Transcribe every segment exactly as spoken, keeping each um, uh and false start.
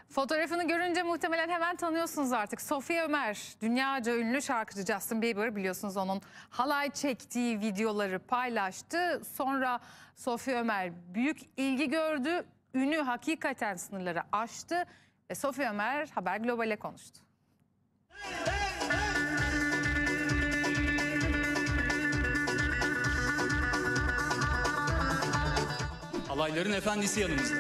Fotoğrafını görünce muhtemelen hemen tanıyorsunuz artık. Sofya Ömer, dünyaca ünlü şarkıcı Justin Bieber, biliyorsunuz onun halay çektiği videoları paylaştı. Sonra Sofya Ömer büyük ilgi gördü, ünü hakikaten sınırları aştı ve Sofya Ömer Haber Global'e konuştu. Halayların efendisi yanımızda.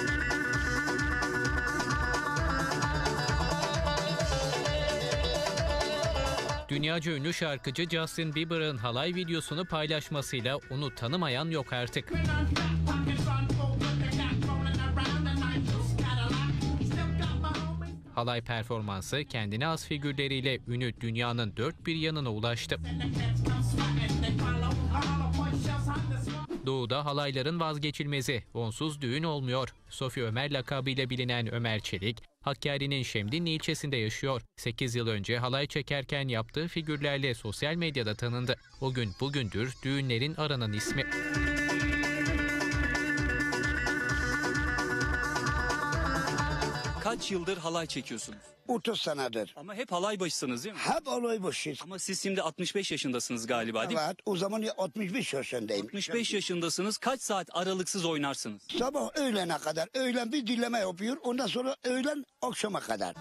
Dünyaca ünlü şarkıcı Justin Bieber'ın halay videosunu paylaşmasıyla onu tanımayan yok artık. Halay performansı kendine has figürleriyle ünü dünyanın dört bir yanına ulaştı. Doğu'da halayların vazgeçilmezi, onsuz düğün olmuyor. Sofya Ömer lakabıyla bilinen Ömer Çelik, Hakkari'nin Şemdinli ilçesinde yaşıyor. sekiz yıl önce halay çekerken yaptığı figürlerle sosyal medyada tanındı. O gün bugündür düğünlerin aranan ismi. Kaç yıldır halay çekiyorsunuz? otuz senedir. Ama hep halay başısınız değil mi? Hep olay başıyız. Ama siz şimdi altmış beş yaşındasınız galiba değil mi? Evet, o zaman altmış beş yaşındayım. altmış beş yaşındasınız. Kaç saat aralıksız oynarsınız? Sabah öğlene kadar. Öğlen bir dinleme yapıyor. Ondan sonra öğlen akşama kadar.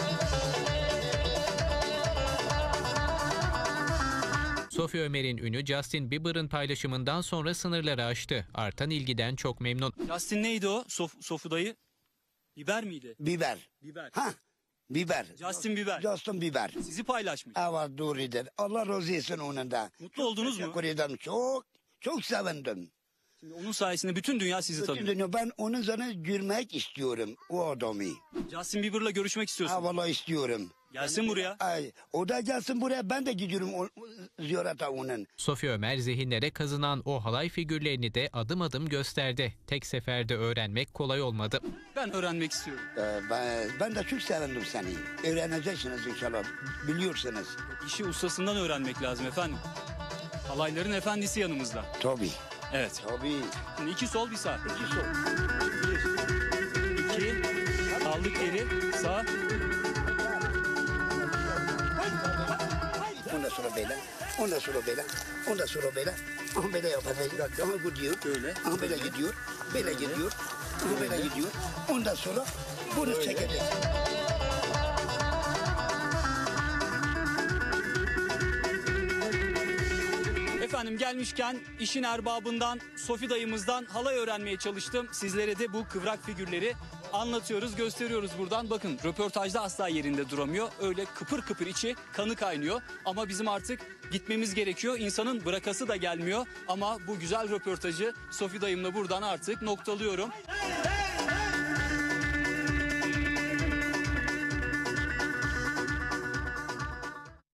Sofya Ömer'in ünü Justin Bieber'ın paylaşımından sonra sınırları aştı. Artan ilgiden çok memnun. Justin neydi o? Sof Sofu dayı? Biber miydi? Biber. Biber. Ha, biber. Justin Bieber. Justin Bieber. Sizi paylaşmış. Evet, doğrudur. Allah razı olsun onun da. Mutlu oldunuz mu? Teşekkür ederim. Çok, çok sevindim. Şimdi onun sayesinde bütün dünya sizi Bütün tanıyor. dünya, ben onun üzerine görmek istiyorum, o adamı. Justin Bieber'la görüşmek Ha, istiyorsun. vallahi istiyorum. Gelsin buraya. Ay, o da gelsin buraya, ben de gidiyorum o, ziyarete onun. Sofya Ömer zihinlere kazınan o halay figürlerini de adım adım gösterdi. Tek seferde öğrenmek kolay olmadı. Ben öğrenmek istiyorum. Ee, ben, ben de çok sevindim seni. Öğreneceksiniz inşallah, biliyorsunuz. İşi ustasından öğrenmek lazım efendim. Halayların efendisi yanımızda. Tabii, Evet. tabii. Şimdi iki sol bir sağ. İki sol. İki. Aldık geri. Sağ. Ondan sonra böyle, ondan sonra böyle, ondan sonra böyle. Aha böyle yapacağız. Aha gidiyor. Böyle. Aha böyle gidiyor. Böyle gidiyor. Aha böyle gidiyor. Ondan sonra bunu çekeceğiz. Efendim gelmişken işin erbabından, Sofi dayımızdan halay öğrenmeye çalıştım. Sizlere de bu kıvrak figürleri anlatıyoruz, gösteriyoruz buradan. Bakın röportajda asla yerinde duramıyor. Öyle kıpır kıpır içi, kanı kaynıyor. Ama bizim artık gitmemiz gerekiyor. İnsanın bırakası da gelmiyor. Ama bu güzel röportajı Sofi dayımla buradan artık noktalıyorum.